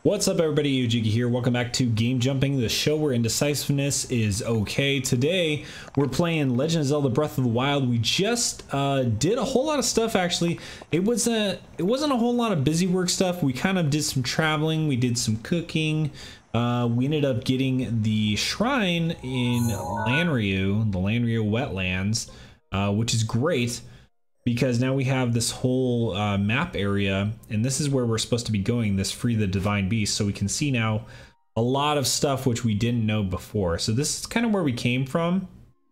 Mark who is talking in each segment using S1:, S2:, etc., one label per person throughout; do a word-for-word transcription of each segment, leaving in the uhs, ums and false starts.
S1: What's up, everybody? Ujigi here. Welcome back to Game Jumping, the show where indecisiveness is okay. Today we're playing Legend of Zelda Breath of the Wild. We just uh, did a whole lot of stuff. Actually, it wasn't it wasn't a whole lot of busy work stuff. We kind of did some traveling. We did some cooking. Uh, we ended up getting the shrine in Lanryu, the Lanryu wetlands, uh, which is great. Because now we have this whole uh, map area, and this is where we're supposed to be going, this Free the Divine Beast, so we can see now a lot of stuff which we didn't know before. So this is kind of where we came from.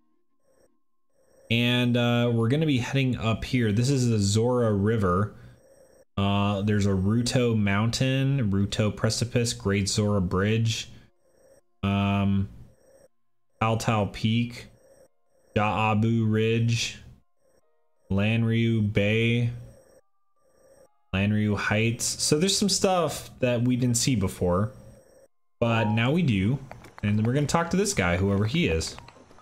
S1: And uh, we're going to be heading up here. This is the Zora River. Uh, there's a Ruto Mountain, Ruto Precipice, Great Zora Bridge, um, Altau Peak, Da'abu Ridge, Lanryu Bay, Lanryu Heights. So there's some stuff that we didn't see before, but now we do. And we're gonna talk to this guy, whoever he is.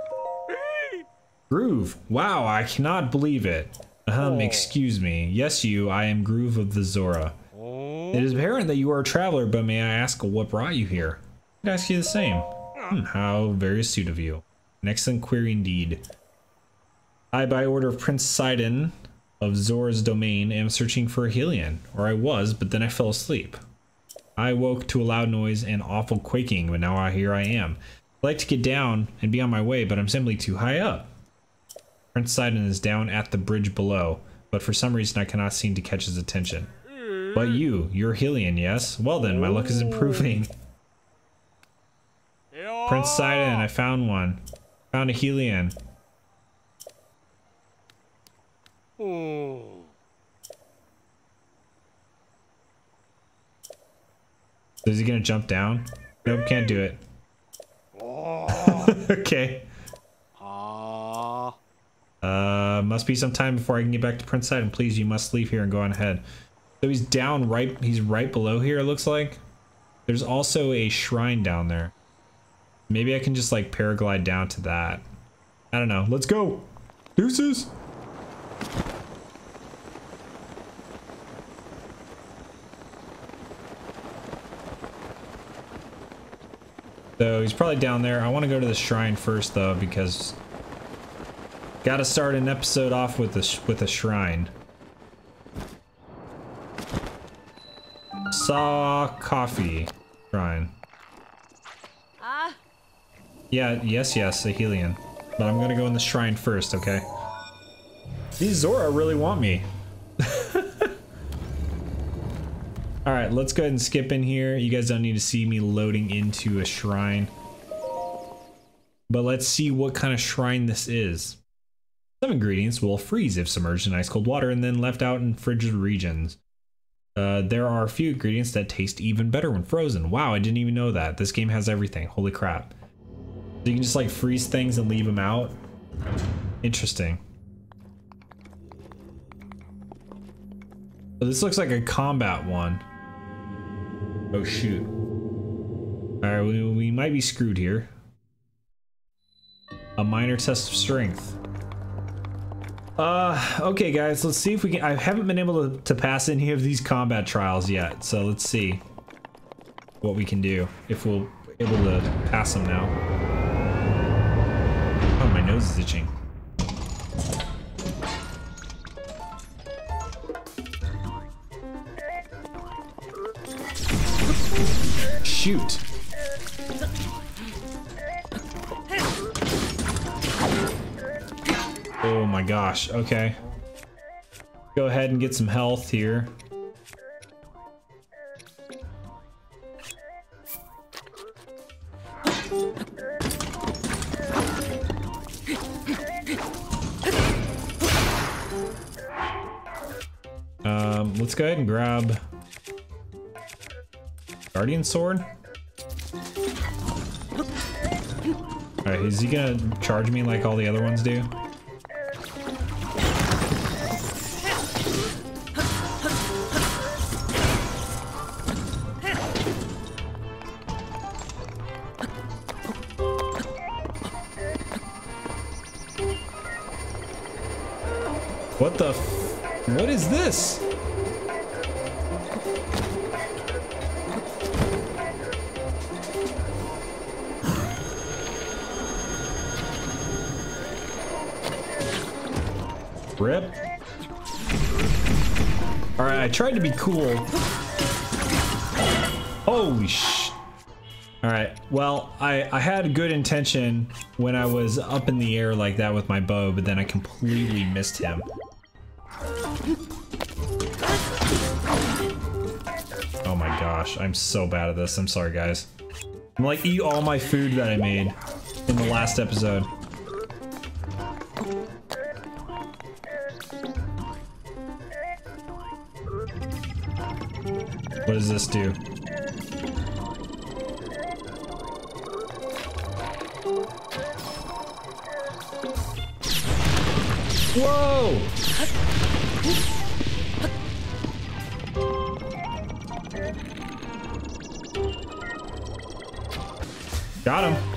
S1: Groove. Wow, I cannot believe it. Um, oh. Excuse me. Yes, you. I am Groove of the Zora. Oh. It is apparent that you are a traveler, but may I ask what brought you here? I'd ask you the same. Hmm, how very astute of you. An excellent query indeed. I, by order of Prince Sidon of Zora's domain, am searching for a Hylian. Or I was, but then I fell asleep. I woke to a loud noise and awful quaking, but now I, here I am. I'd like to get down and be on my way, but I'm simply too high up. Prince Sidon is down at the bridge below, but for some reason I cannot seem to catch his attention. But you, you're Hylian, yes? Well then, my luck is improving. Prince Sidon, I found one. Found a Hylian. Oh. So is he gonna jump down? Nope, can't do it. Oh. Okay. Uh. uh, must be some time before I can get back to Prince Sidon. Please, you must leave here and go on ahead. So he's down right, he's right below here, it looks like. There's also a shrine down there. Maybe I can just like paraglide down to that. I don't know. Let's go. Deuces. So he's probably down there. I want to go to the shrine first though, because gotta start an episode off with a with a shrine. Saw coffee shrine. Ah. Yeah. Yes. Yes. A Hylian. But I'm gonna go in the shrine first. Okay. These Zora really want me. All right, let's go ahead and skip in here. You guys don't need to see me loading into a shrine. But let's see what kind of shrine this is. Some ingredients will freeze if submerged in ice cold water and then left out in frigid regions. Uh, there are a few ingredients that taste even better when frozen. Wow, I didn't even know that. This game has everything. Holy crap. So you can just like freeze things and leave them out. Interesting. So this looks like a combat one. Oh shoot. Alright, we, we might be screwed here. A minor test of strength. Uh, okay guys, let's see if we can. I haven't been able to, to pass any of these combat trials yet, so let's see what we can do. If we'll be able to pass them now. Oh, my nose is itching. Shoot. Oh my gosh, okay. Go ahead and get some health here. Um, let's go ahead and grab Guardian Sword. Alright, is he gonna charge me like all the other ones do? What the f- what is this? Rip. Alright, I tried to be cool. Holy sh... Alright, well, I, I had good intention when I was up in the air like that with my bow, but then I completely missed him. Oh my gosh, I'm so bad at this. I'm sorry, guys. I'm like, eat all my food that I made in the last episode. What does this do? Whoa! Got him.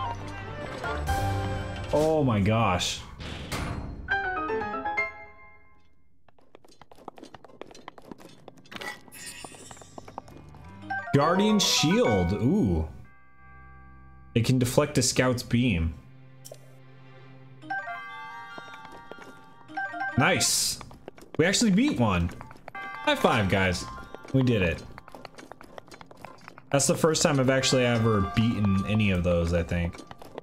S1: Oh my gosh. Guardian Shield. Ooh. It can deflect a scout's beam. Nice. We actually beat one. High five, guys. We did it. That's the first time I've actually ever beaten any of those, I think.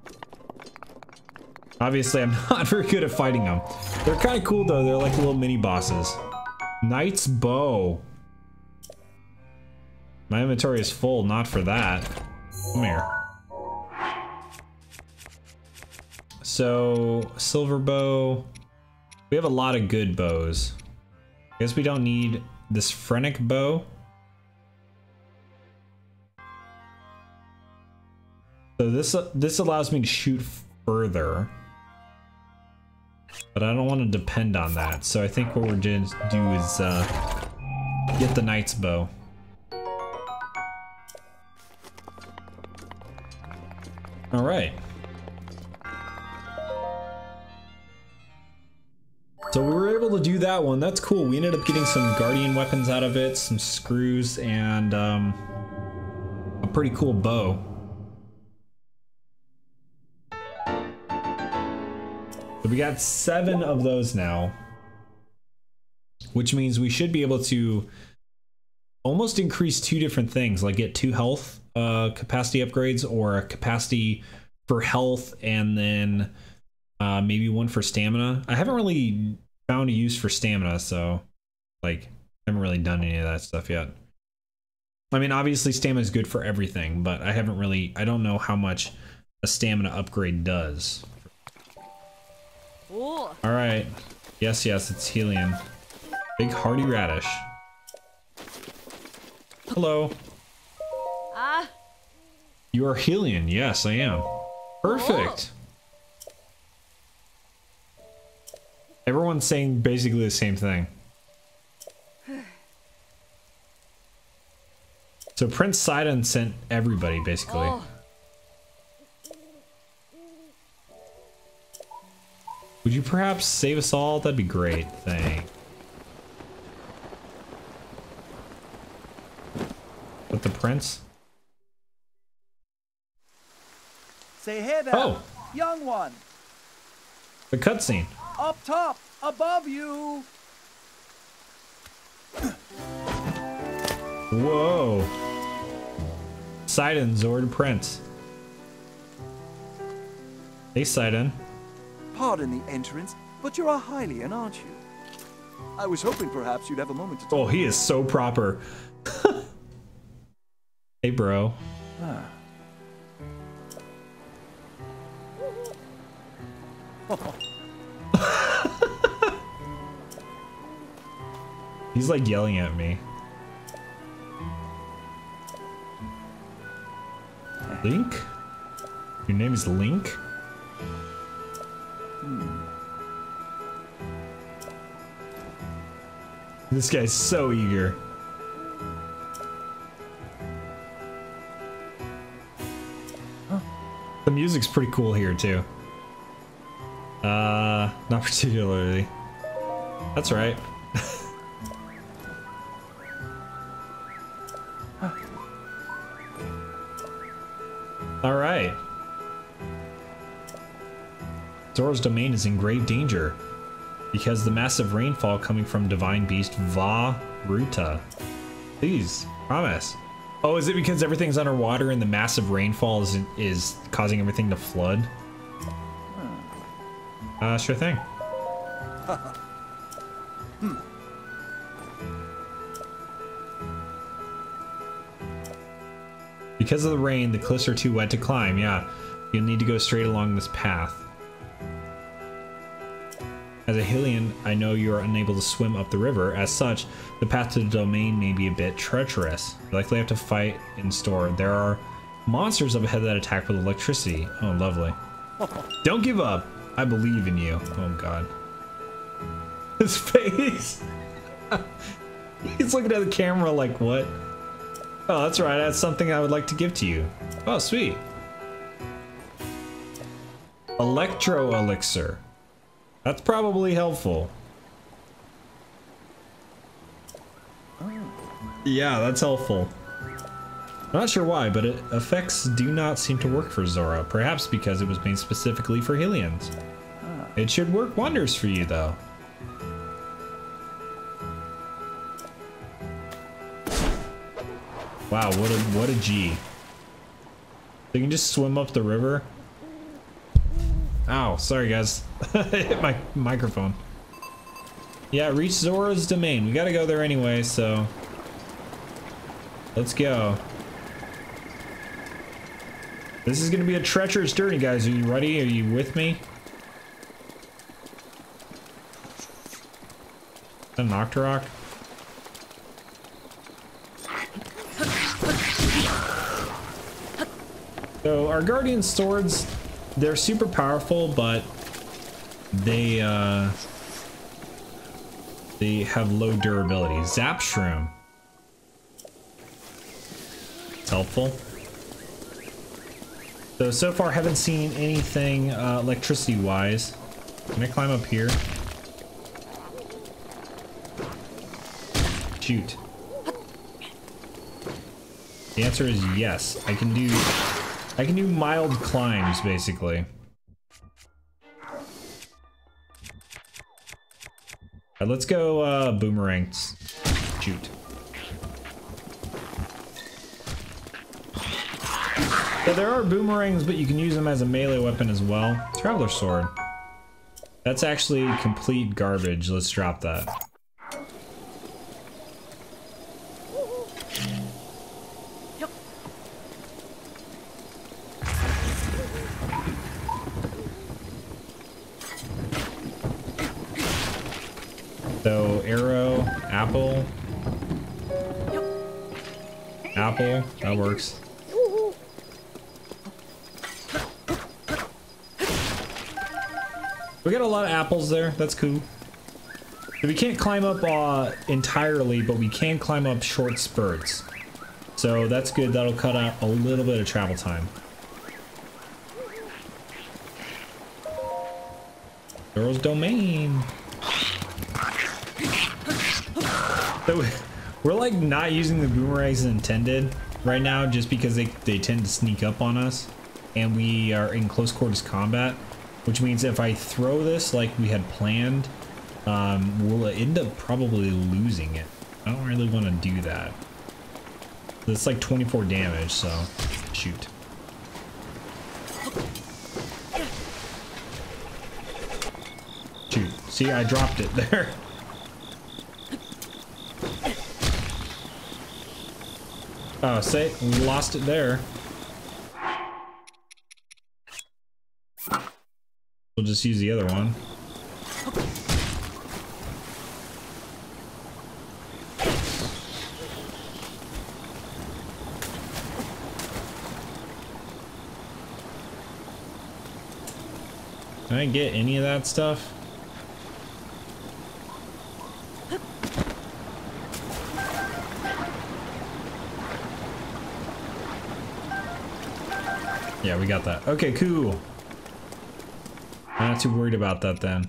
S1: Obviously, I'm not very good at fighting them. They're kind of cool, though. They're like little mini bosses. Knight's Bow. My inventory is full, not for that. Come here. So, silver bow. We have a lot of good bows. I guess we don't need this Phrenic bow. So this uh, this allows me to shoot further. But I don't want to depend on that. So I think what we're going to do is uh, get the Knight's Bow. All right. So we were able to do that one. That's cool. We ended up getting some Guardian weapons out of it, some screws, and um, a pretty cool bow. So we got seven of those now, which means we should be able to almost increase two different things, like get two health uh, capacity upgrades, or a capacity for health and then uh, maybe one for stamina. I haven't really found a use for stamina, so like I haven't really done any of that stuff yet. I mean, obviously stamina is good for everything, but I haven't really, I don't know how much a stamina upgrade does. All right. Yes, yes, it's Helion. Big hardy radish. Hello. Ah. You are Helion. Yes, I am. Perfect. Everyone's saying basically the same thing. So Prince Sidon sent everybody, basically. Oh. Would you perhaps save us all? That'd be great. Thanks. With the prince?
S2: Say hey there, oh. Young one.
S1: The cutscene.
S2: Up top, above you.
S1: Whoa. Sidon, Zord Prince. Hey, Sidon.
S2: Pardon the entrance, but you're a Hylian, aren't you? I was hoping perhaps you'd have a moment to talk.
S1: Oh, he is so proper. Hey, bro. Ah. He's like yelling at me. Link? Your name is Link? Hmm. This guy's so eager. Huh. The music's pretty cool here too. Uh, not particularly. That's right. All right. Zora's domain is in grave danger. Because the massive rainfall coming from divine beast Vah Ruta. Please, promise. Oh, is it because everything's underwater and the massive rainfall is, is causing everything to flood? Uh, sure thing. hmm. Because of the rain, the cliffs are too wet to climb. Yeah, you'll need to go straight along this path. As a Hylian, I know you are unable to swim up the river. As such, the path to the domain may be a bit treacherous. You likely have to fight in store. There are monsters up ahead that attack with electricity. Oh, lovely. Don't give up. I believe in you. Oh, God. His face. He's looking at the camera like, what? Oh, that's right. That's something I would like to give to you. Oh, sweet. Electro elixir. That's probably helpful. Yeah, that's helpful. I'm not sure why, but it, effects do not seem to work for Zora. Perhaps because it was made specifically for Hylians. It should work wonders for you, though. Wow, what a what a G. You can just swim up the river. Ow, sorry guys. Hit my microphone. Yeah, reach Zora's domain. We gotta go there anyway, so let's go. This is gonna be a treacherous journey, guys. Are you ready? Are you with me? A Nocturok? So our Guardian swords, they're super powerful, but they uh, they have low durability. Zap Shroom. It's helpful. So, so far haven't seen anything uh, electricity-wise. Can I climb up here? Shoot. The answer is yes. I can do... I can do mild climbs, basically. Alright, let's go uh, boomerangs. Shoot. So there are boomerangs, but you can use them as a melee weapon as well. Traveler Sword. That's actually complete garbage. Let's drop that. So, arrow, apple, yep. Apple, that works. We got a lot of apples there, that's cool. We can't climb up uh, entirely, but we can climb up short spurts. So that's good, that'll cut out a little bit of travel time. Girl's domain. So we're like not using the boomerangs as intended right now just because they, they tend to sneak up on us and we are in close quarters combat, which means if I throw this like we had planned, um, we'll end up probably losing it. I don't really want to do that. It's like twenty-four damage, so shoot. Shoot, see, I dropped it there. Oh, say, we lost it there. We'll just use the other one. Can I get any of that stuff? Yeah, we got that. Okay, cool. I'm not too worried about that then.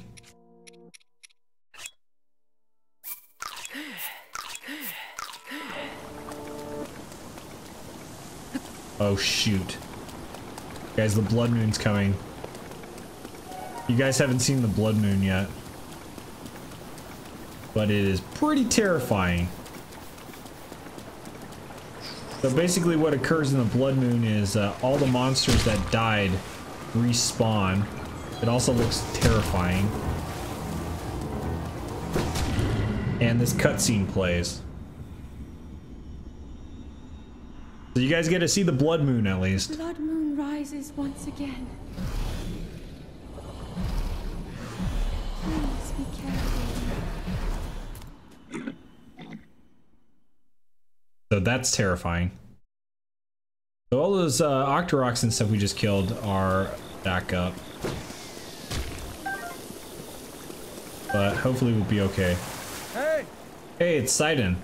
S1: Oh shoot. Guys, the blood moon's coming. You guys haven't seen the blood moon yet. but it is pretty terrifying. So basically what occurs in the Blood Moon is uh, all the monsters that died respawn. It also looks terrifying. And this cutscene plays. So you guys get to see the Blood Moon at least.
S3: Blood Moon rises once again. Please be careful.
S1: So that's terrifying. So all those uh, Octoroks and stuff we just killed are back up. But hopefully we'll be okay.
S2: Hey!
S1: Hey, it's Sidon.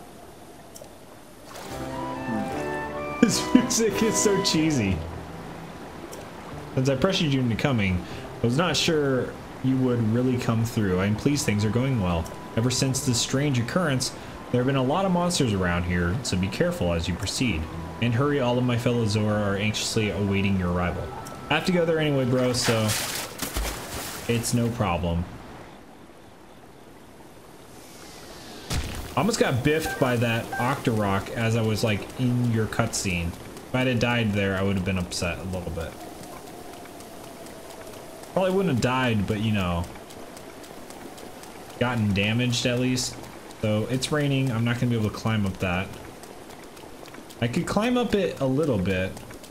S1: This music is so cheesy. Since I pressured you into coming, I was not sure you would really come through. I am pleased things are going well. Ever since this strange occurrence, there have been a lot of monsters around here, so be careful as you proceed. And hurry, all of my fellow Zora are anxiously awaiting your arrival. I have to go there anyway, bro, so it's no problem. I almost got biffed by that Octorok as I was like in your cutscene. If I had died there, I would have been upset a little bit. Probably wouldn't have died, but you know, gotten damaged at least. So it's raining. I'm not gonna be able to climb up that. I could climb up it a little bit.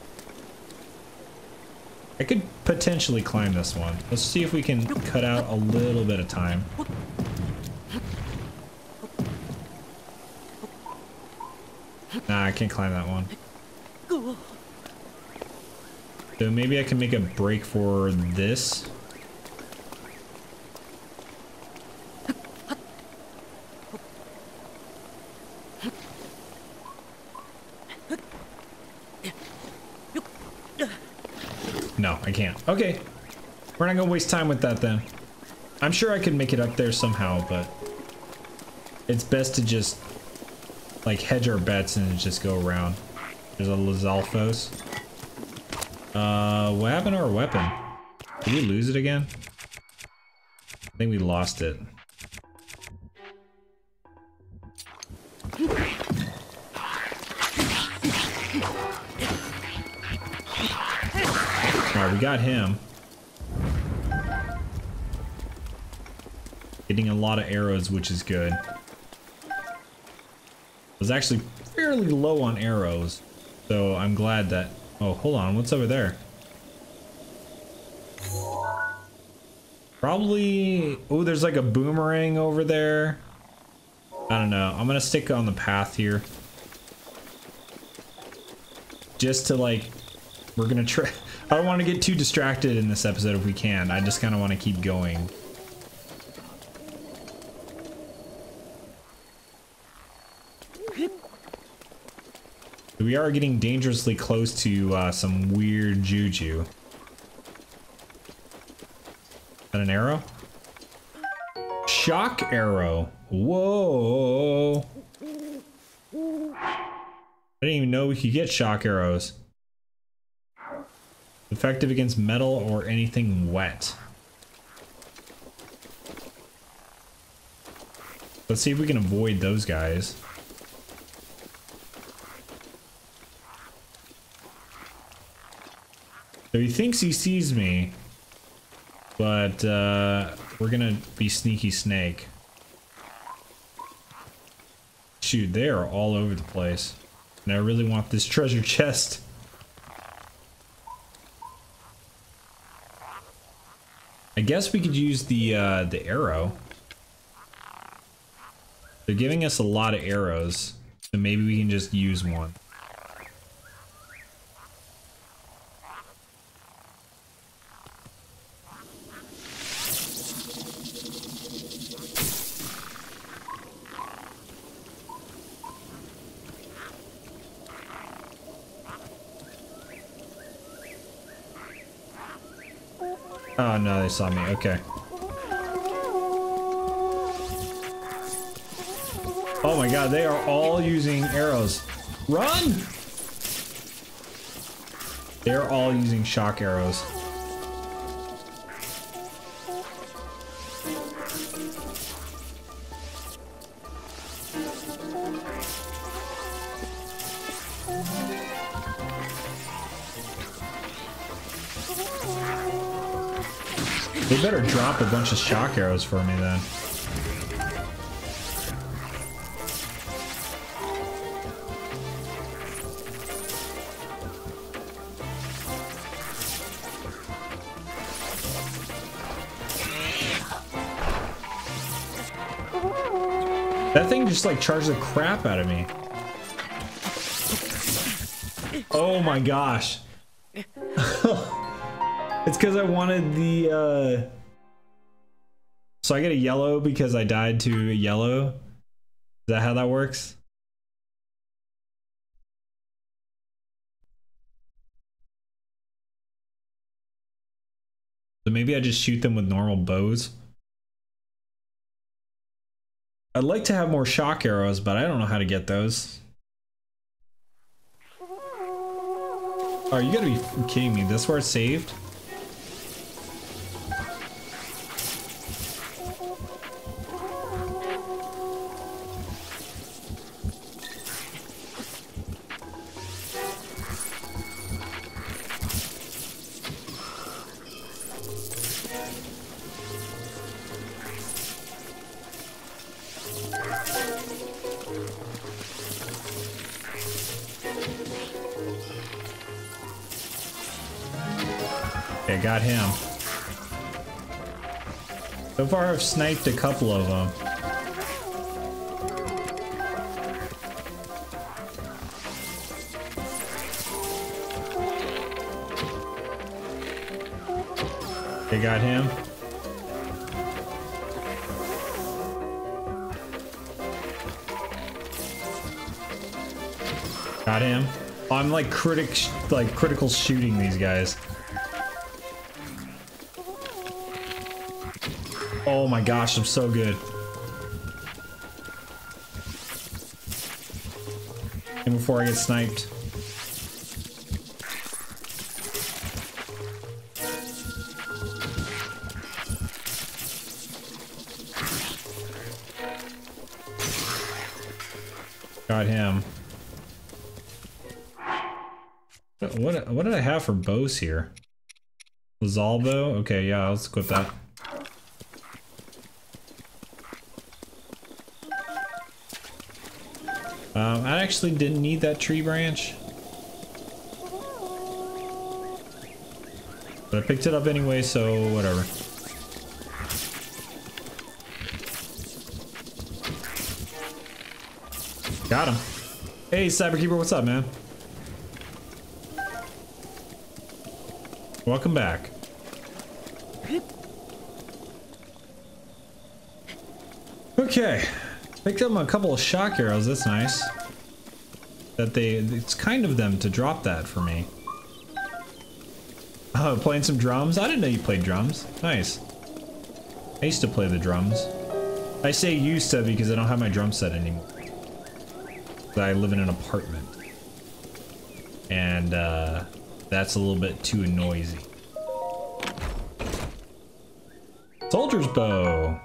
S1: I could potentially climb this one. Let's see if we can cut out a little bit of time. Nah, I can't climb that one. So maybe I can make a break for this. No, I can't. Okay. We're not gonna waste time with that then. I'm sure I could make it up there somehow, but it's best to just like hedge our bets and just go around. There's a Lizalfos. Uh, what happened to our weapon? Did we lose it again? I think we lost it. Alright, we got him. Getting a lot of arrows, which is good. I was actually fairly low on arrows, so I'm glad that... Oh, hold on, what's over there? Probably... Oh, there's like a boomerang over there. I don't know. I'm gonna stick on the path here. Just to like... We're gonna try... I don't want to get too distracted in this episode if we can. I just kind of want to keep going. We are getting dangerously close to uh, some weird juju. Is that an arrow? Shock arrow. Whoa. I didn't even know we could get shock arrows. Effective against metal or anything wet. Let's see if we can avoid those guys. So he thinks he sees me, but uh, we're gonna be sneaky snake. Shoot, they are all over the place. And I really want this treasure chest. I guess we could use the uh, the arrow. They're giving us a lot of arrows, so maybe we can just use one. Oh no, they saw me. Okay. Oh my god, they are all using arrows. Run! They're all using shock arrows. They better drop a bunch of shock arrows for me then. That thing just like charged the crap out of me. Oh my gosh. It's because I wanted the, uh... So I get a yellow because I died to a yellow? Is that how that works? So maybe I just shoot them with normal bows? I'd like to have more shock arrows, but I don't know how to get those. Oh, you gotta be kidding me. That's where it's saved? Okay, got him. So far I've sniped a couple of them. Okay, got him. Got him. Oh, I'm like critic, like critical shooting these guys. Oh my gosh, I'm so good. And before I get sniped. Got him. What, what did I have for bows here? Lazalbo? Okay, yeah, let's equip that. Um, I actually didn't need that tree branch. But I picked it up anyway, so whatever. Got him. Hey, Cyberkeeper, what's up, man? Welcome back. Okay. Picked up a couple of shock arrows, that's nice. That they, it's kind of them to drop that for me. Oh, playing some drums? I didn't know you played drums. Nice. I used to play the drums. I say used to because I don't have my drum set anymore. I live in an apartment. And, uh, that's a little bit too noisy. Soldier's bow.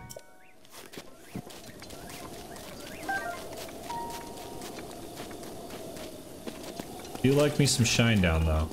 S1: Do like me some shine down though.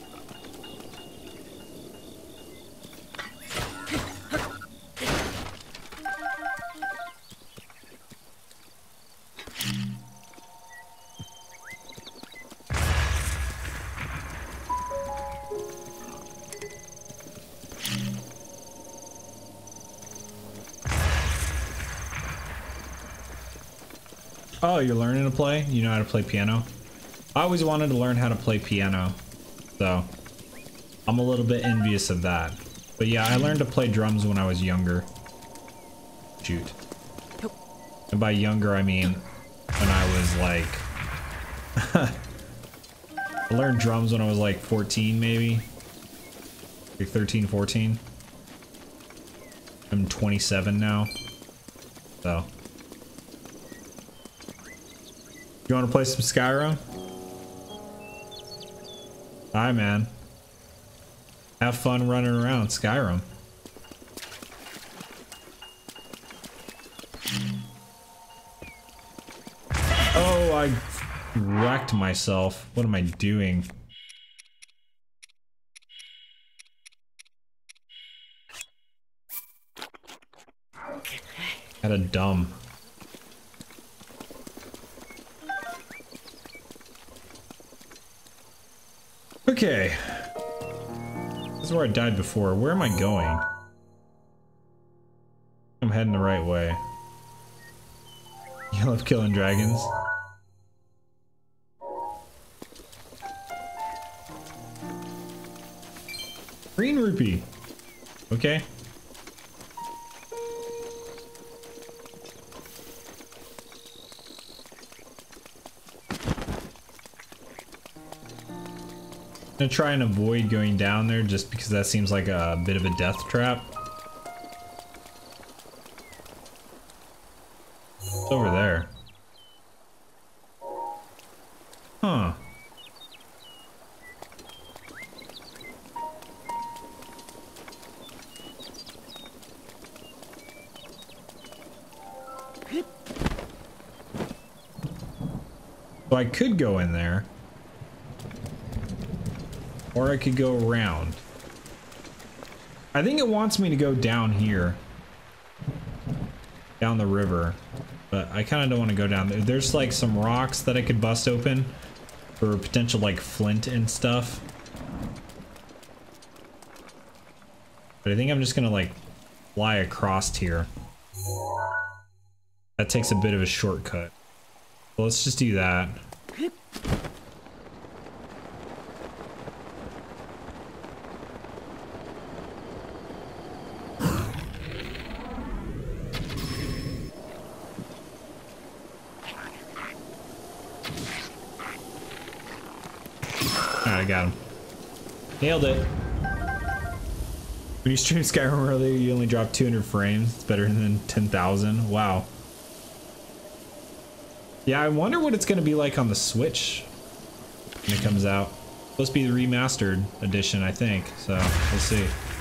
S1: Oh, you're learning to play? You know how to play piano? I always wanted to learn how to play piano, so I'm a little bit envious of that. But yeah, I learned to play drums when I was younger. Shoot. And by younger, I mean when I was like... I learned drums when I was like fourteen, maybe? Like thirteen, fourteen. I'm twenty-seven now, so... You want to play some Skyrim? Hi, man. Have fun running around Skyrim. Oh, I wrecked myself. What am I doing? Had a dumb. Okay. This is where I died before. Where am I going? I'm heading the right way. You love killing dragons? Green rupee. Okay. I'm gonna try and avoid going down there just because that seems like a bit of a death trap. It's over there. Huh. So I could go in there. Or I could go around. I think it wants me to go down here. Down the river. But I kind of don't want to go down there. There's like some rocks that I could bust open for potential like flint and stuff. But I think I'm just gonna like fly across here. That takes a bit of a shortcut. Well, let's just do that. I got him. Nailed it. When you stream Skyrim earlier, you only dropped two hundred frames. It's better than ten thousand. Wow. Yeah, I wonder what it's going to be like on the Switch when it comes out. It's supposed to be the remastered edition, I think. So, we'll see.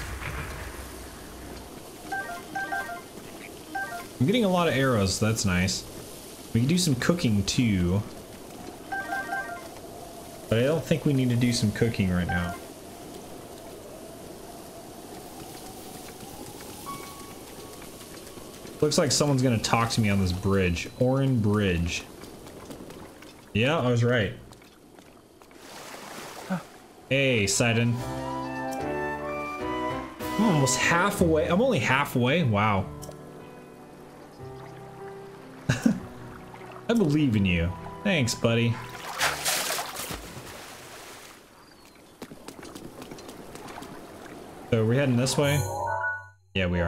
S1: I'm getting a lot of arrows, so that's nice. We can do some cooking, too. But I don't think we need to do some cooking right now. Looks like someone's gonna talk to me on this bridge. Orin Bridge. Yeah, I was right. Hey, Sidon. I'm almost halfway. I'm only halfway. Wow. I believe in you. Thanks, buddy. So are we heading this way? Yeah, we are.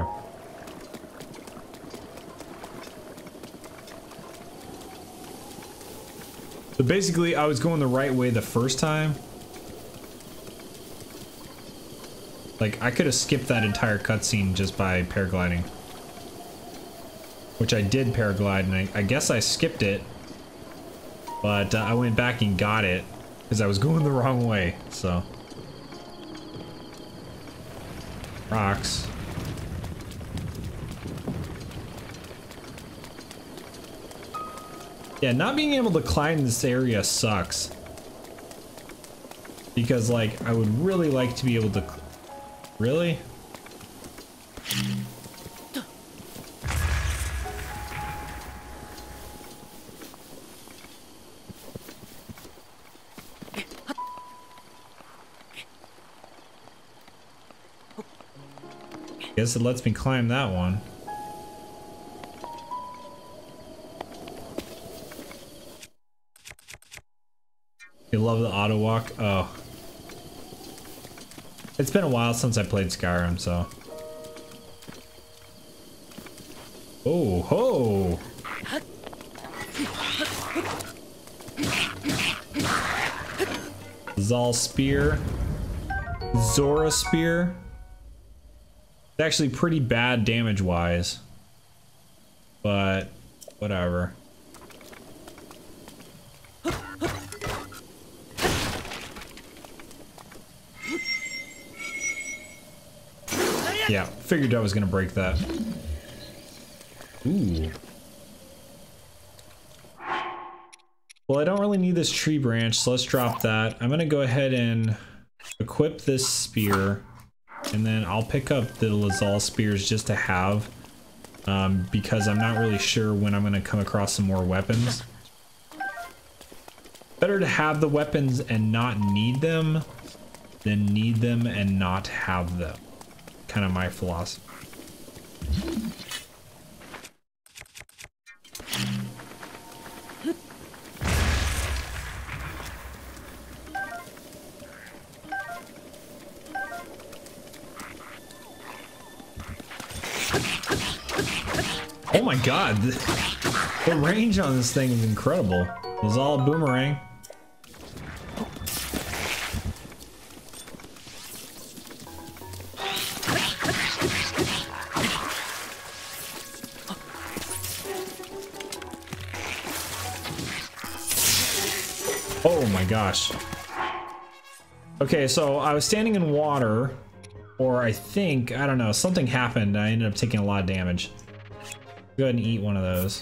S1: So basically, I was going the right way the first time. Like, I could have skipped that entire cutscene just by paragliding. Which I did paraglide, and I, I guess I skipped it. But uh, I went back and got it, because I was going the wrong way, so. Rocks. Yeah, not being able to climb this area sucks. Because, like, I would really like to be able to... Really? Guess it lets me climb that one. You love the auto walk? Oh. It's been a while since I played Skyrim, so. Oh, ho! Zal Spear. Zora Spear. It's actually pretty bad damage-wise. But, whatever. Yeah, figured I was gonna break that. Ooh. Well, I don't really only need this tree branch, so let's drop that. I'm gonna go ahead and equip this spear, and then I'll pick up the Lazal spears just to have, um, because I'm not really sure when I'm gonna come across some more weapons. Better to have the weapons and not need them than need them and not have them. Kind of my philosophy. Oh my god, the range on this thing is incredible. It was all boomerang. Oh my gosh. Okay, so I was standing in water, or I think, I don't know, something happened. I ended up taking a lot of damage. Go ahead and eat one of those.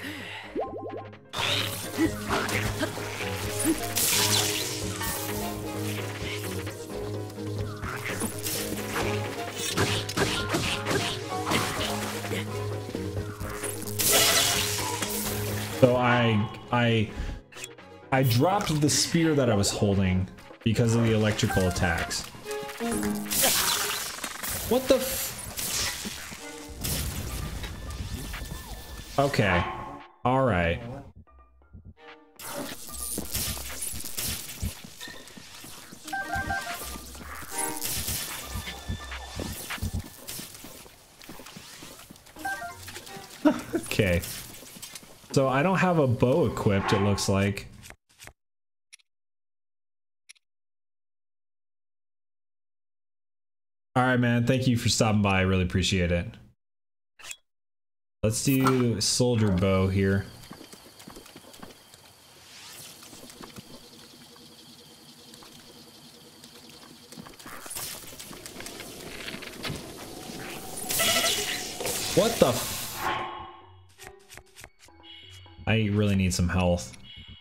S1: So I, I, I dropped the spear that I was holding because of the electrical attacks. What the f- Okay. Alright. Okay. So I don't have a bow equipped, it looks like. Alright, man. Thank you for stopping by. I really appreciate it. Let's do soldier bow here. What the f- I really need some health.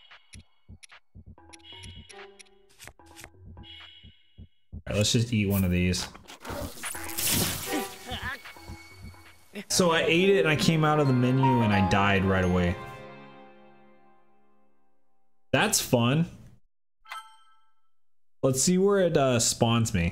S1: Alright, let's just eat one of these. So I ate it and I came out of the menu and I died right away. That's fun. Let's see where it uh, spawns me.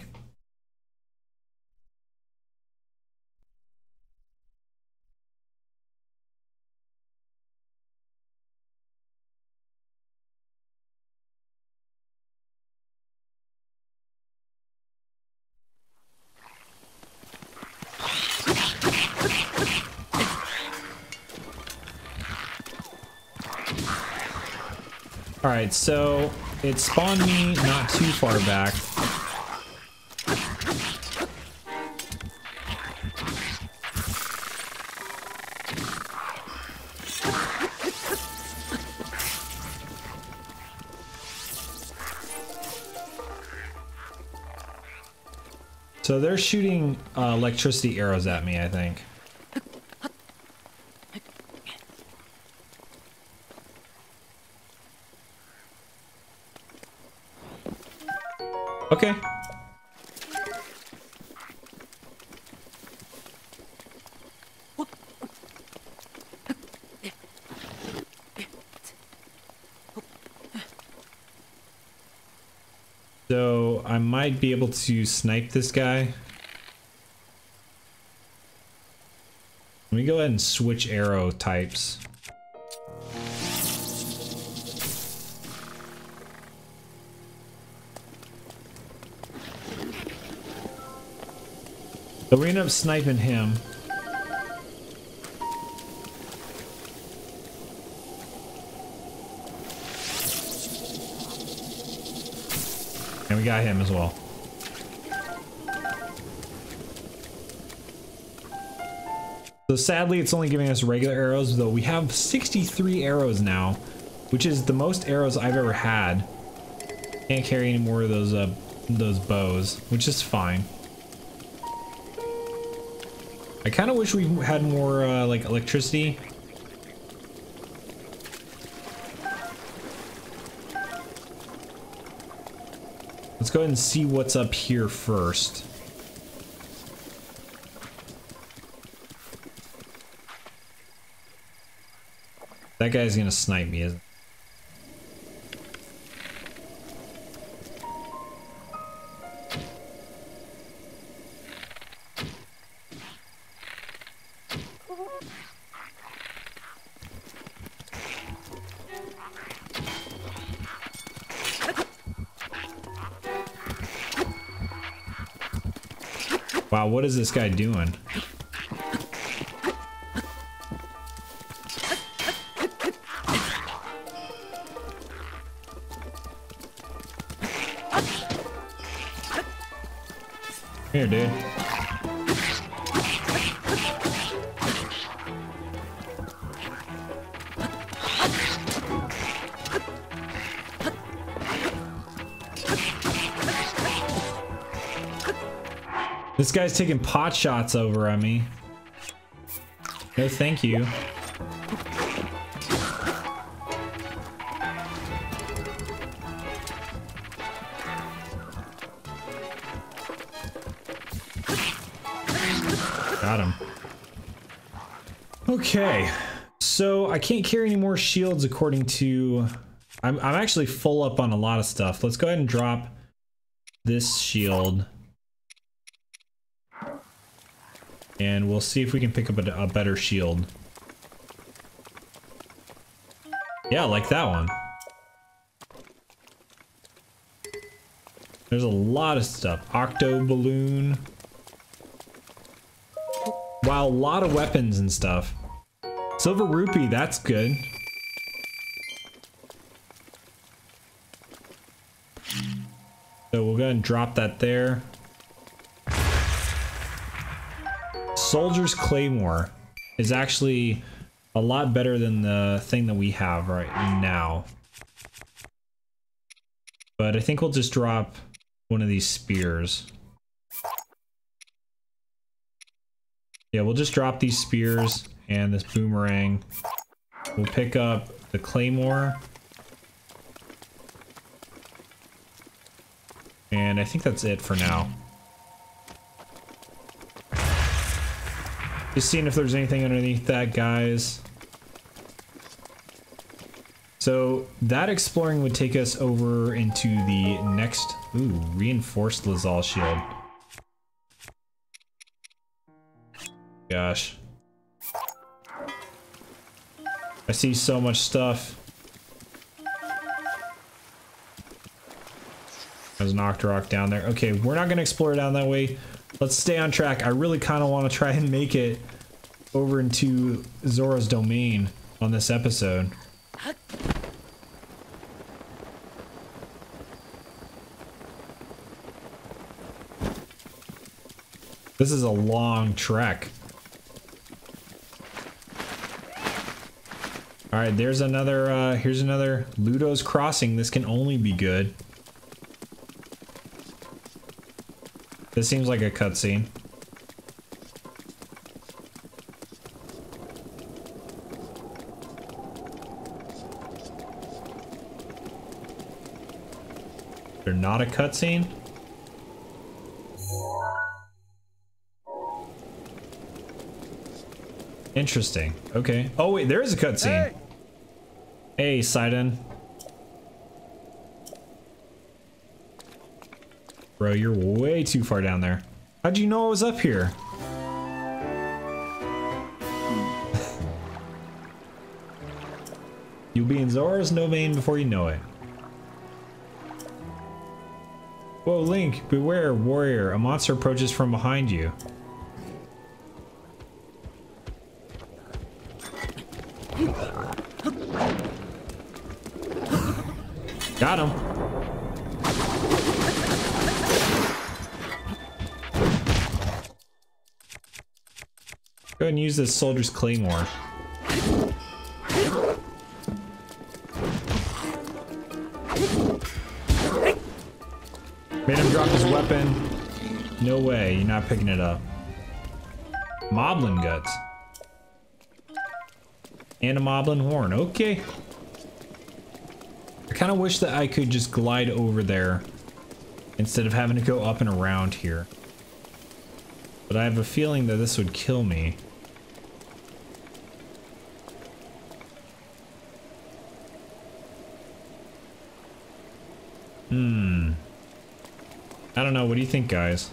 S1: Alright, so it spawned me not too far back. So they're shooting uh, electricity arrows at me, I think. Okay. So I might be able to snipe this guy. Let me go ahead and switch arrow types. So we end up sniping him. And we got him as well. So sadly, it's only giving us regular arrows, though we have sixty-three arrows now, which is the most arrows I've ever had. Can't carry any more of those uh, those bows, which is fine. I kind of wish we had more uh, like electricity. Let's go ahead and see what's up here first. That guy's gonna snipe me, isn't he? Wow, what is this guy doing? Here, dude. This guy's taking pot shots over on me. No, thank you. Got him. Okay, so I can't carry any more shields according to... I'm, I'm actually full up on a lot of stuff. Let's go ahead and drop this shield. And we'll see if we can pick up a, a better shield. Yeah, like that one. There's a lot of stuff. Octo balloon. Wow, a lot of weapons and stuff. Silver rupee, that's good. So we'll go ahead and drop that there. Soldier's Claymore is actually a lot better than the thing that we have right now. But I think we'll just drop one of these spears. Yeah, we'll just drop these spears and this boomerang. We'll pick up the Claymore. And I think that's it for now. Just seeing if there's anything underneath that, guys. So that exploring would take us over into the next... Ooh, reinforced Lazal shield. Gosh. I see so much stuff. There's an Octorok down there. Okay, we're not going to explore down that way. Let's stay on track. I really kind of want to try and make it over into Zora's domain on this episode. This is a long trek. All right, there's another, uh, here's another Ludo's Crossing. This can only be good. This seems like a cutscene. They're not a cutscene? Interesting. Okay. Oh wait, there is a cutscene. Hey, hey Sidon. Bro, you're way too far down there. How'd you know I was up here? You'll be in Zora's domain before you know it. Whoa, Link, beware, warrior. A monster approaches from behind you. Got him. Go ahead and use this soldier's claymore. Made him drop his weapon. No way, you're not picking it up. Moblin guts. And a Moblin horn. Okay. I kind of wish that I could just glide over there instead of having to go up and around here. But I have a feeling that this would kill me. Hmm. I don't know. What do you think, guys?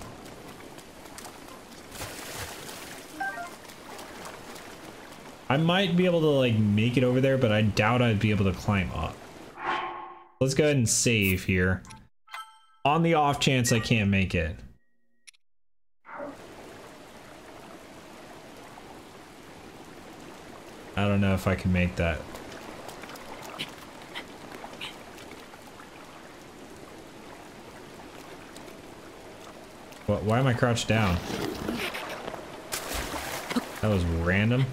S1: I might be able to like make it over there, but I doubt I'd be able to climb up. Let's go ahead and save here. On the off chance I can't make it. I don't know if I can make that. What, why am I crouched down? That was random.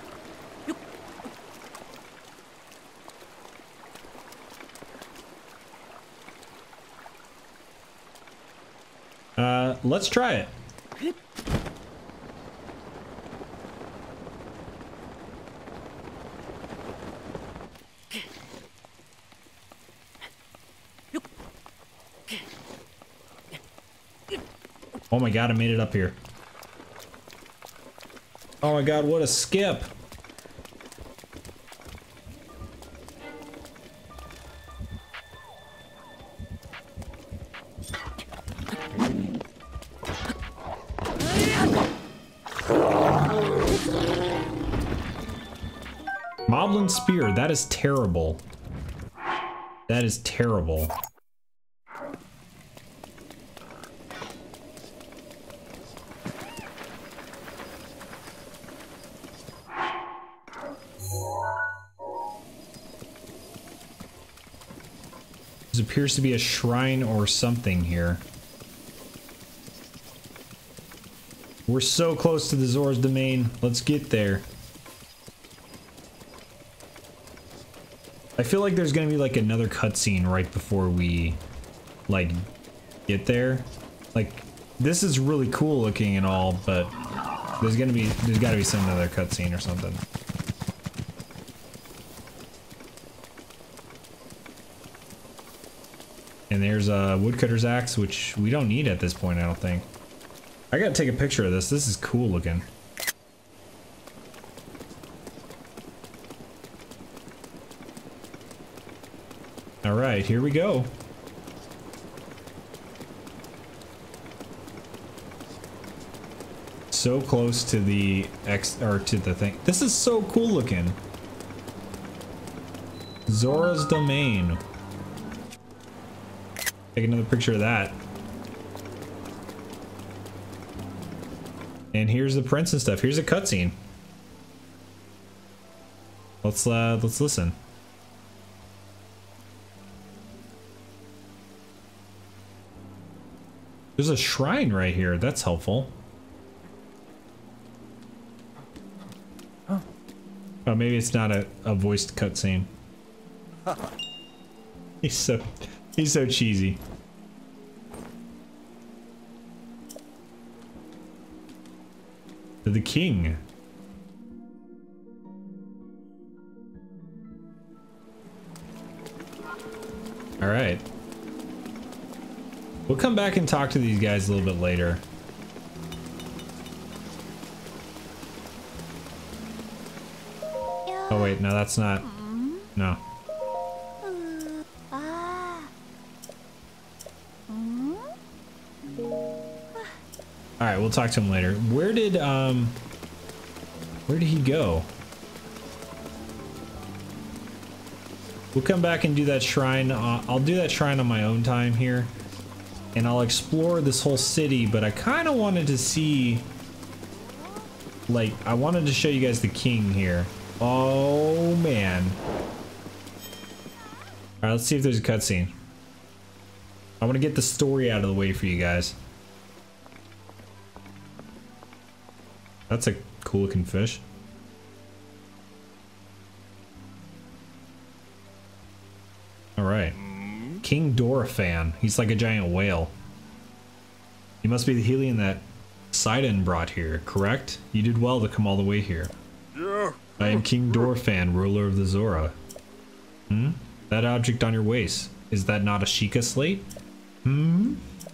S1: Uh, let's try it. Oh my god, I made it up here. Oh my god, what a skip. Moblin Spear, that is terrible. That is terrible. There appears to be a shrine or something here. We're so close to the Zora's domain. Let's get there. I feel like there's gonna be like another cutscene right before we like get there. Like this is really cool looking and all, but there's gonna be there's gotta be some other cutscene or something. And there's a woodcutter's axe, which we don't need at this point, I don't think. I gotta take a picture of this. This is cool looking. All right, here we go. So close to the X or to the thing. This is so cool looking. Zora's Domain. Take another picture of that. And here's the prince and stuff. Here's a cutscene. Let's uh let's listen. There's a shrine right here. That's helpful. Oh, maybe it's not a, a voiced cutscene. He's so he's so cheesy. To the king. All right. We'll come back and talk to these guys a little bit later. Oh wait, no, that's not. No. All right, we'll talk to him later. Where did um where did he go? We'll come back and do that shrine. Uh, I'll do that shrine on my own time here. And I'll explore this whole city, but I kind of wanted to see, like, I wanted to show you guys the king here. Oh, man. All right, let's see if there's a cutscene. I want to get the story out of the way for you guys. That's a cool looking fish. All right. King Dorephan. He's like a giant whale. You must be the Hylian that Sidon brought here, correct? You did well to come all the way here.
S4: Yeah.
S1: I am King Dorephan, ruler of the Zora. Hmm? That object on your waist, is that not a Sheikah slate? Hmm?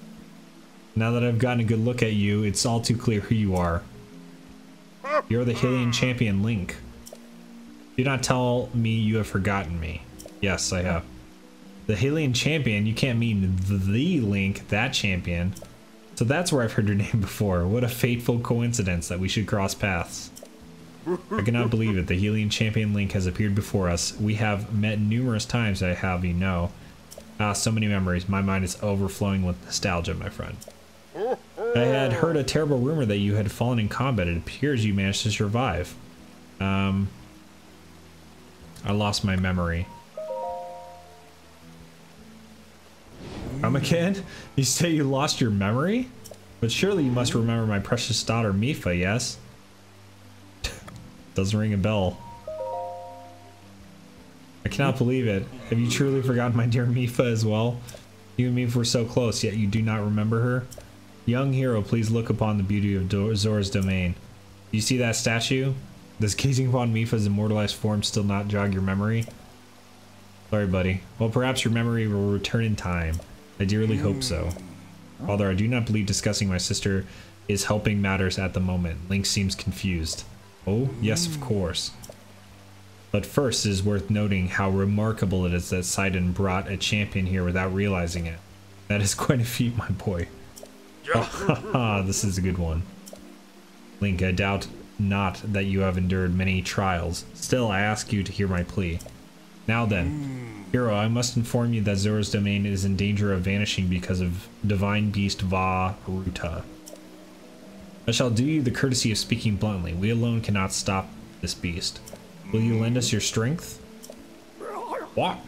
S1: Now that I've gotten a good look at you, it's all too clear who you are. You're the Hylian champion, Link. Do not tell me you have forgotten me. Yes, I have. The Hylian champion? You can't mean the Link, that champion. So that's where I've heard your name before. What a fateful coincidence that we should cross paths. I cannot believe it. The Hylian champion Link has appeared before us. We have met numerous times, I have you know. Ah, so many memories. My mind is overflowing with nostalgia, my friend. I had heard a terrible rumor that you had fallen in combat. It appears you managed to survive. Um, I lost my memory. Come again? You say you lost your memory? But surely you must remember my precious daughter Mipha, yes? Doesn't ring a bell. I cannot believe it. Have you truly forgotten my dear Mipha as well? You and Mipha were so close, yet you do not remember her? Young hero, please look upon the beauty of Do Zora's domain. Do you see that statue? Does gazing upon Mipha's immortalized form still not jog your memory? Sorry, buddy. Well, perhaps your memory will return in time. I dearly hope so. Father, I do not believe discussing my sister is helping matters at the moment. Link seems confused. Oh, yes, of course. But first, it is worth noting how remarkable it is that Sidon brought a champion here without realizing it. That is quite a feat, my boy. Oh, this is a good one. Link, I doubt not that you have endured many trials. Still, I ask you to hear my plea. Now then, hero, I must inform you that Zora's domain is in danger of vanishing because of divine beast Vah Ruta. I shall do you the courtesy of speaking bluntly. We alone cannot stop this beast. Will you lend us your strength? What?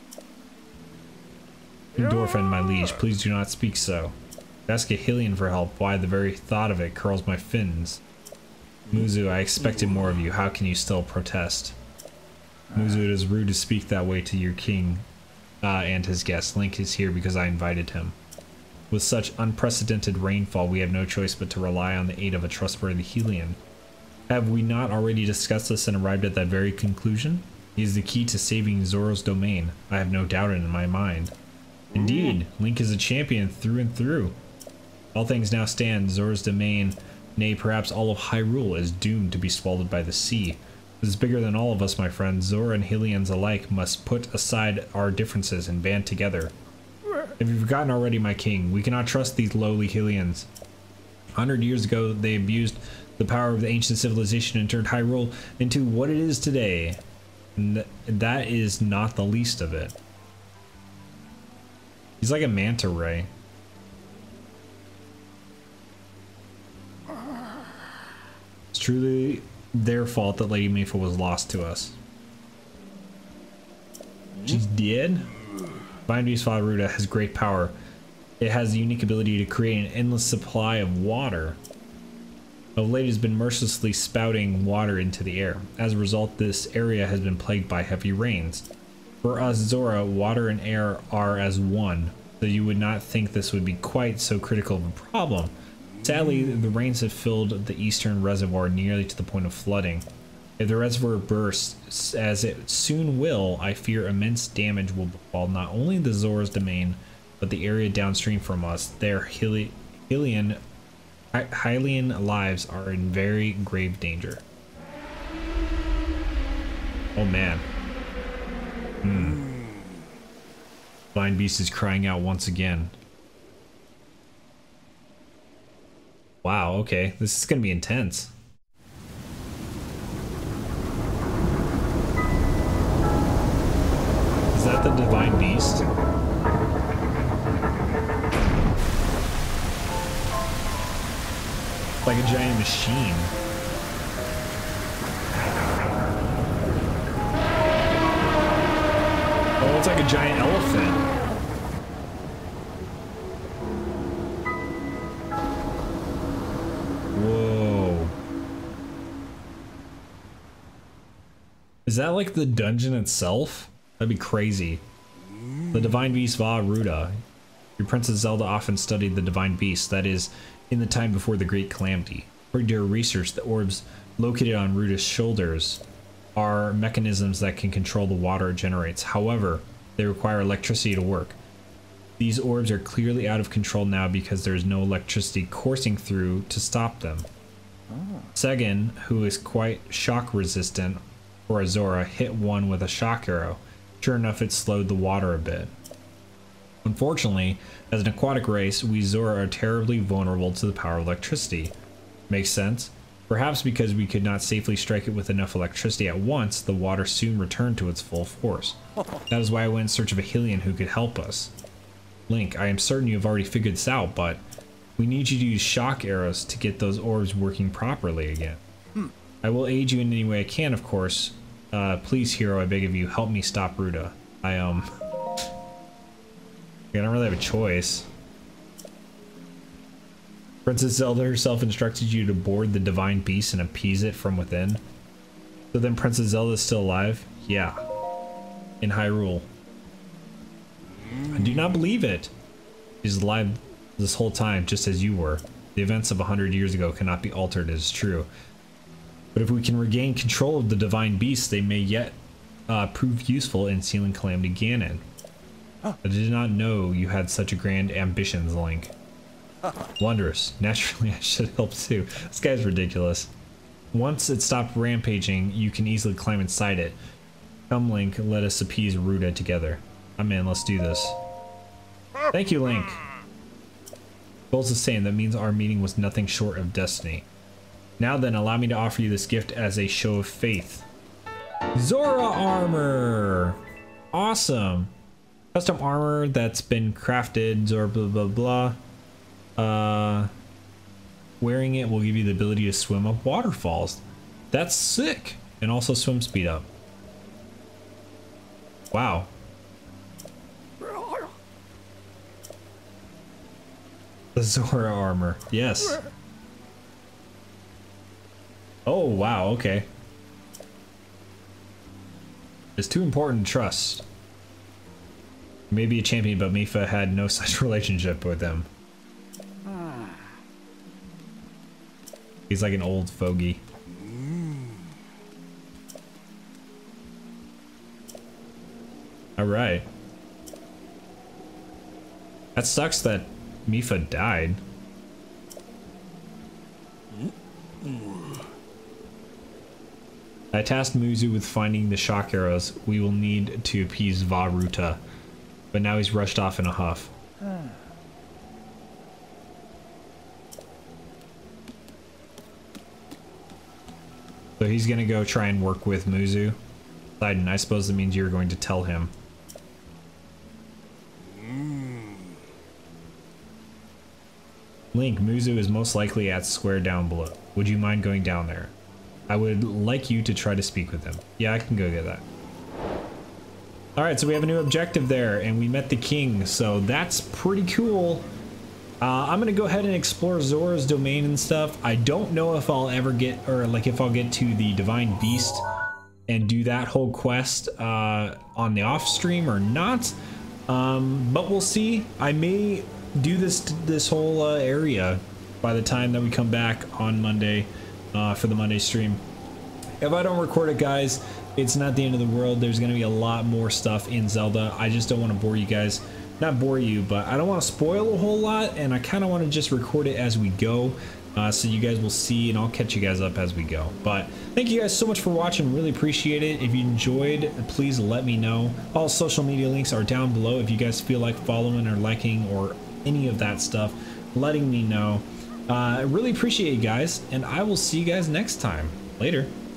S1: Endorphin, my liege, please do not speak so. Ask a Hylian for help. Why, the very thought of it curls my fins. Muzu, I expected more of you. How can you still protest? Muzu, it is rude to speak that way to your king uh, and his guest. Link is here because I invited him. With such unprecedented rainfall, we have no choice but to rely on the aid of a trustworthy Hylian. Have we not already discussed this and arrived at that very conclusion? He is the key to saving Zora's domain. I have no doubt in my mind. Indeed, Link is a champion through and through. All things now stand, Zora's domain, nay, perhaps all of Hyrule, is doomed to be swallowed by the sea. This is bigger than all of us, my friend. Zora and Hylians alike must put aside our differences and band together. Have you forgotten already, my king? We cannot trust these lowly Hylians. A hundred years ago, they abused the power of the ancient civilization and turned Hyrule into what it is today. And th that is not the least of it. He's like a manta ray. It's truly their fault that Lady Mipha was lost to us. She's dead? Divine Beast Vah Ruta has great power. It has the unique ability to create an endless supply of water. Of late, it has been mercilessly spouting water into the air. As a result, this area has been plagued by heavy rains. For us, Zora, water and air are as one, so you would not think this would be quite so critical of a problem. Sadly, the rains have filled the eastern reservoir nearly to the point of flooding. If the reservoir bursts, as it soon will, I fear immense damage will befall not only the Zora's domain, but the area downstream from us. Their Hyli Hylian, Hylian lives are in very grave danger. Oh man. Hmm. Divine Beast is crying out once again. Wow, okay. This is gonna be intense. Is that the Divine Beast? Like a giant machine. Oh, it's like a giant elephant. Whoa. Is that like the dungeon itself? That'd be crazy. The Divine Beast Vah Ruta. Your Princess Zelda often studied the Divine Beast, that is, in the time before the Great Calamity. According to her research, the orbs located on Ruta's shoulders are mechanisms that can control the water it generates. However, they require electricity to work. These orbs are clearly out of control now because there is no electricity coursing through to stop them. Oh. Segan, who is quite shock resistant for a Zora, hit one with a shock arrow. Sure enough, it slowed the water a bit. Unfortunately, as an aquatic race, we Zora are terribly vulnerable to the power of electricity. Makes sense? Perhaps because we could not safely strike it with enough electricity at once, the water soon returned to its full force. That is why I went in search of a Hylian who could help us. Link, I am certain you have already figured this out, but we need you to use shock arrows to get those orbs working properly again. Hmm. I will aid you in any way I can, of course. Uh, please, hero, I beg of you, help me stop Ruta. I, um... I don't really have a choice. Princess Zelda herself instructed you to board the divine beast and appease it from within. So then Princess Zelda is still alive? Yeah. In Hyrule. I do not believe it. She's alive this whole time, just as you were. The events of a hundred years ago cannot be altered, it is true. But if we can regain control of the divine beasts, they may yet uh, prove useful in sealing Calamity Ganon. Huh. I did not know you had such a grand ambitions, Link. Wondrous. Naturally, I should help too. This guy's ridiculous. Once it stopped rampaging, you can easily climb inside it. Come, Link, let us appease Ruta together. I'm in, let's do this. Thank you, Link. Goes the same, that means our meeting was nothing short of destiny. Now then, allow me to offer you this gift as a show of faith. Zora armor! Awesome. Custom armor that's been crafted, Zora blah blah blah. Uh, wearing it will give you the ability to swim up waterfalls. That's sick. And also swim speed up. Wow. The Zora armor. Yes. Oh, wow. Okay. It's too important to trust. Maybe a champion, but Mipha had no such relationship with him. He's like an old fogey. All right. That sucks that Mipha died. I tasked Muzu with finding the shock arrows we will need to appease Vah Ruta, but now he's rushed off in a huff. So he's gonna go try and work with Muzu. Sidon, I suppose that means you're going to tell him. Link, Muzu is most likely at square down below. Would you mind going down there? I would like you to try to speak with him. Yeah, I can go get that. Alright, so we have a new objective there, and we met the king, so that's pretty cool. Uh, I'm gonna go ahead and explore Zora's domain and stuff. I don't know if I'll ever get, or like if I'll get to the Divine Beast and do that whole quest uh, on the off stream or not. Um, but we'll see. I may do this this whole uh, area by the time that we come back on Monday uh, for the Monday stream. If I don't record it, guys, it's not the end of the world. There's gonna be a lot more stuff in Zelda. I just don't want to bore you guys. Not bore you, but I don't want to spoil a whole lot, and I kind of want to just record it as we go, uh, so you guys will see, and I'll catch you guys up as we go. But thank you guys so much for watching. Really appreciate it. If you enjoyed, please let me know. All social media links are down below. If you guys feel like following or liking or any of that stuff, letting me know. Uh, I really appreciate you guys, and I will see you guys next time. Later.